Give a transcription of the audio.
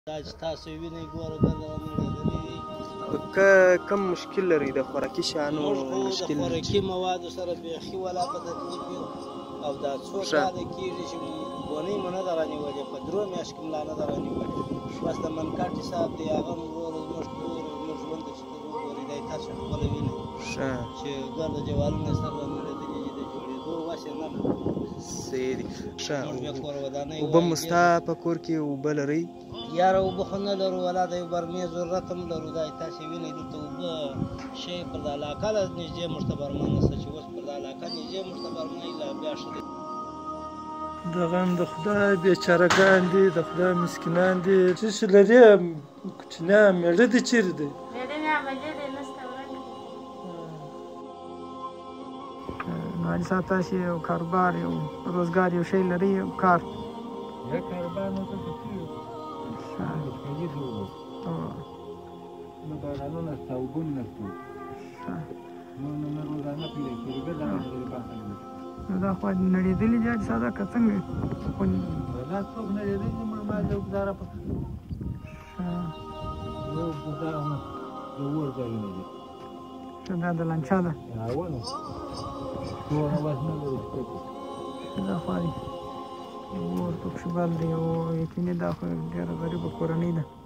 دا چې تاسو وینئ ګوره ګرده نړېدلې وي. کوم مشکل لري د خوراکي شیانو مشکل؟ د خوراکي موادو سره بیخي ولا په تکلیف یو او دا څو کاله کېږي چې بونۍ مو نه ده رانیولې، په 3 میاشتو کې ملا نه ده رانیولې. بس د منکاټي صاحب دی هغه ورور زموږ کور زموږ ژوند ته چې ته وګورئ دی تاسو خپله وینئ چې ګرده جوالونه یې سر رانړېدلي دي، د جوړېدو وس یې نه لري. صحیح دي. ښه موږ بیا کور ودانۍ اوبه مو ستا په کور کې اوبه لرئ؟ یاره اوبه خو نه لرو ولا د یو برمې ضرورت هم لرو. دا تاسې وینئ دلته اوبه شی پر د علاقه له نږدې موږ ته برمه نشته چې اوس پر د علاقه نږدې موږ ته برمه لا بیا ښه دی. دغه هم د خدای بیچارهګان دي، د خدای مسکینان دي. څه چې لري کوچنیان مېړه دي چېرې دی؟ مېړه مې عملي دی نشته ورک دی. حاجي صاحب تاسې یو کاروبار یو روزګار یو شی لرئ یو کار؟ یا کاروبار نو ته څه کوي؟ خالي دی اوس. نو بارانونه شته اوبه نشته. نو روزانه پیدا کېږي ګرده نو دا خو نړېدلي دي حاجي صاحب که څنګه؟ دا څوک نړېدلي دي مړه ما د ګزاره په یو ګزاره نه د اور ځایونه دي. دا د لنچا ده؟ هوا نو ټوله وس نه لري دا خو اور پکښې بل دی او یقیني دا خو ډېره غریبه کورنۍ ده.